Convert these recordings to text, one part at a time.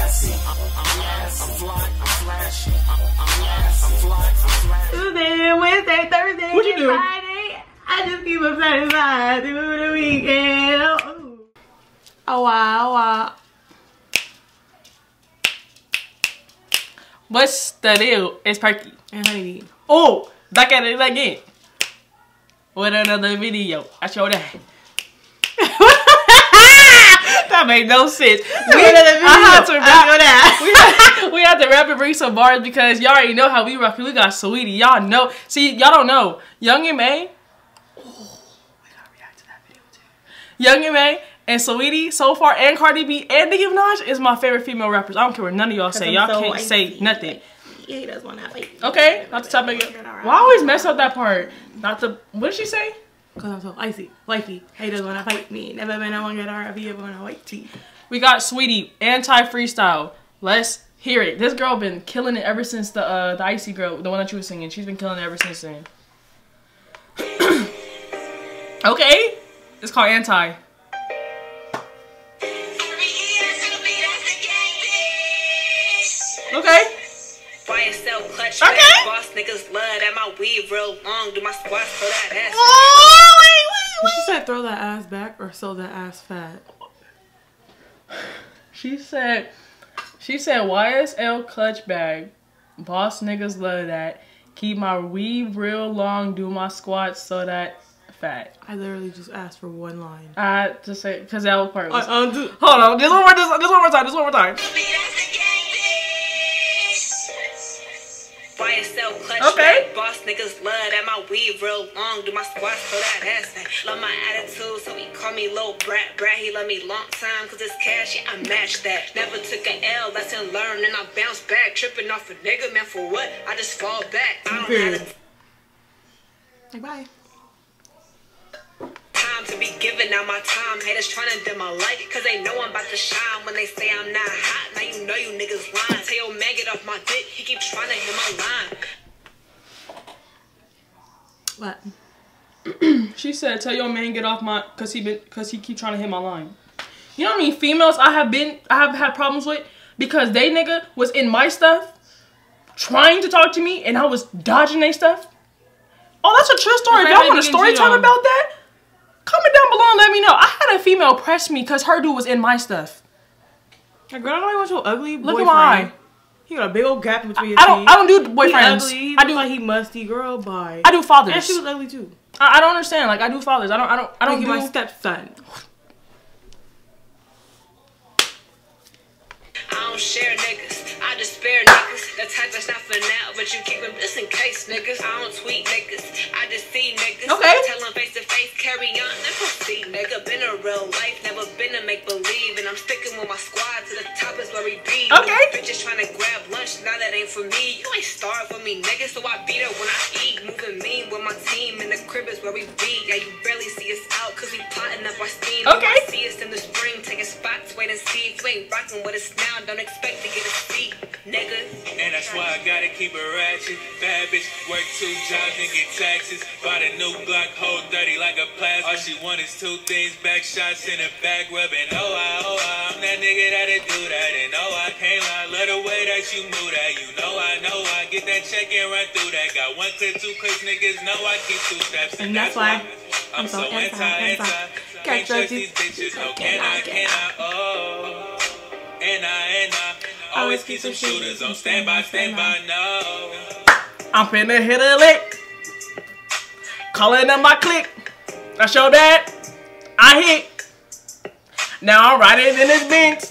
classy. I'm fly, I'm flashy. I'm fly, I'm flashy. Tuesday, Wednesday, Thursday, what you do? Friday. I just keep them satisfied through the weekend. Oh wow. What's the deal? It's Perky. And Heidi. Oh, back at it again. With another video. I showed that. That made no sense. We had to rap and bring some bars because y'all already know how we rock. We got Sweetie. Y'all know. See, y'all don't know. Young M.A. Oh, we gotta react to that video too. Young M.A. and Sweetie so far, and Cardi B and Nicki Minaj is my favorite female rappers. I don't care what none of y'all say. Y'all can't say nothing. He does want to fight. Okay, not the topic. Why always mess up that part? Not the. What did she say? Cause I'm so icy, wifey. He does want to fight me. Never been a one get R.I.P. ever want to white tea. We got Sweetie anti-freestyle. Let's hear it. This girl been killing it ever since the Icy girl, the one that you were singing. She's been killing it ever since then. Okay, it's called Anti. Okay. Okay. Boss niggas love that my weave real long. Do my squats for that ass. Oh, wait. She said throw that ass back or sew that ass fat. She said YSL clutch bag. Boss niggas love that. Keep my weave real long. Do my squats so that fat. I literally just asked for one line. I just say because that was part. Was, hold on, just one more time. YSL clutch Okay. bag. Boss niggas love that my weave real long. Do my squats for that ass. Love my attitude, so he call me low brat. He love me long time, cause it's cash, yeah, I match that. Never took a L, lesson learned, and I bounce back. Tripping off a nigga, man, for what? I just fall back. I don't have Like, bye. time to be giving out my time. Haters trying to dim my light, cause they know I'm about to shine. When they say I'm not hot, now you know you niggas lying. Tell your man get off my dick, he keep trying to hit my line. What? She said, "Tell your man get off my, cause he keep trying to hit my line." You know what I mean? Females I have had problems with because they nigga was in my stuff, trying to talk to me, and I was dodging their stuff. Oh, that's a true story. If y'all want a story time about that, comment down below and let me know. I had a female press me because her dude was in my stuff. Like, girl, I know he was so ugly. Look at my eye. He got a big old gap between his I teeth. don't do boyfriends. He I do like he musty, girl. Bye. I do fathers. And she was ugly too. I don't understand. Like I do fathers. I don't do my stepson. I don't share niggas, I just spare niggas. The type that's not for now, but you keep them just in case, niggas. I don't tweet niggas, I just see niggas. Okay. Tell them face to face, carry on and proceed, nigga. Been a real life, never been a make believe. And I'm sticking with my squad to the top is where we be. Okay. Bitches trying to grab lunch, now that ain't for me. You ain't starved for me, nigga, so I beat her when I eat. Moving mean with my team, in the crib is where we be. Yeah, you barely see us out, cause we plotting up our steam. Okay. You might see us in the spring, taking spots, wait and see. If you ain't rocking with us now, don't expect to get a seat, nigga. And that's why I gotta keep it ratchet. Bad bitch, work 2 jobs and get taxes. Bought a new Glock, hold 30 like a plasma. All she want is 2 things, back shots in the back rubbing. Oh, I'm that nigga that'll do that. And no, I can't lie, love the way that you move that. You know I get that check and run through that. Got 1 clip, 2 clips, niggas know I keep 2 straps. And that's why I'm so anti. Can't trust these bitches, no can I, oh. And I always keep some shooters on standby, no. I'm finna hit a lick. Calling up my clique. I show that. I hit. Now I'm riding in this Benz.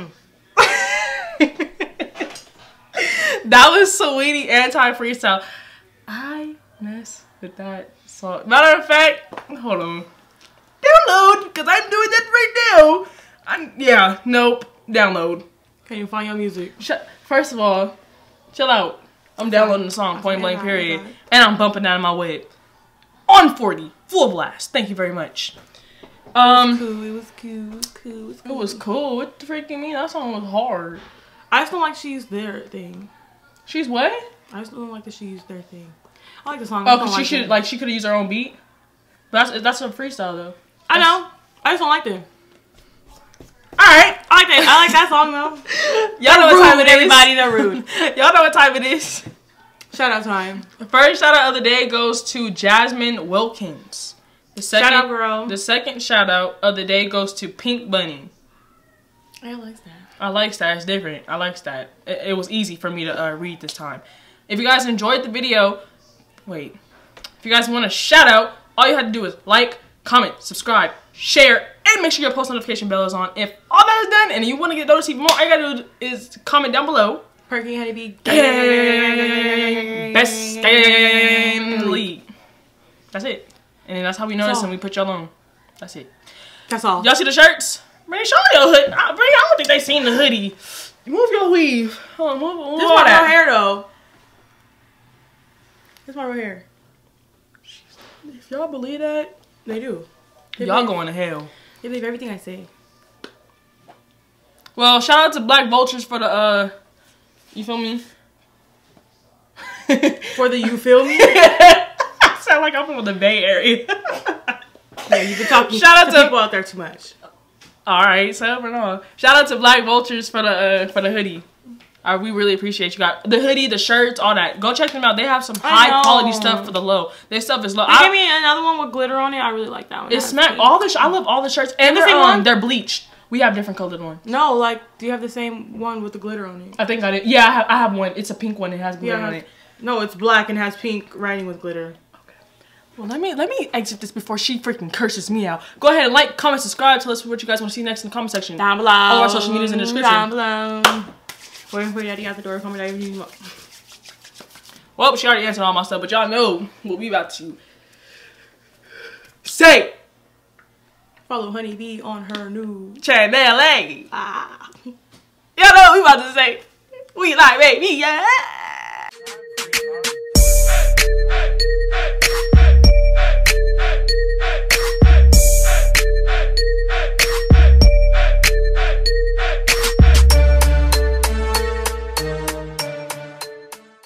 That was Sweetie anti-freestyle. I mess with that song. Matter of fact, hold on. Download, because I'm doing that right now. Yeah, nope. Download. Can you find your music? First of all, chill out. I'm downloading the song, point blank, period. And I'm bumping down my whip. On 40. Full blast. Thank you very much. It was cool. It was cool. What the freaking mean? That song was hard. I just don't like she used their thing. She's what? I just don't like that she used their thing. I like the song. Oh, because she could have used her own beat. But that's a freestyle though. I know. I just don't like them. Alright, I like that song though. Y'all know what time it is. Everybody, they're rude. Y'all know what time it is. Shout out time. The first shout out of the day goes to Jasmine Wilkins. Shout out, girl. The second shout out of the day goes to Pink Bunny. I like that. I like that. It's different. I like that. It was easy for me to read this time. If you guys enjoyed the video, if you guys want a shout out, all you have to do is like, comment, subscribe, share, and make sure your post notification bell is on. If all that is done and you want to get noticed even more, all you gotta do is comment down below. Perky Honeybee. Best gang in the league. That's it. And then that's how we notice and we put y'all on. That's it. That's all. Y'all see the shirts? Man, show your hood. I don't think they seen the hoodie. Move your weave. Hold on, move this is my real hair though. This is my real hair. If y'all believe that, they do. Y'all going to hell. They believe everything I say. Well, shout out to Black Vultures for the you feel me? For the you feel me? I sound like I'm from the Bay Area. Yeah, you've been talking shout out to people out there too much. Alright, so no. Shout out to Black Vultures for the hoodie. We really appreciate you guys. The hoodie, the shirts, all that. Go check them out. They have some high quality stuff for the low. Their stuff is low. They gave me another one with glitter on it. I really like that one. It's smack. I love all the shirts. And they're bleached. We have different colored ones. No, like, do you have the same one with the glitter on it? I think I did. Yeah, I have one. It's a pink one. It has glitter on it. No, it's black and has pink writing with glitter. Okay. Well, let me exit this before she freaking curses me out. Go ahead and like, comment, subscribe. Tell us what you guys want to see next in the comment section. Down below. All our social medias in the description. Down below. Waiting for daddy out the door. Call me daddy. Well, she already answered all my stuff, but y'all know what we about to say. Follow Honeybee on her new channel. Ah. Y'all know what we about to say. We like baby, yeah.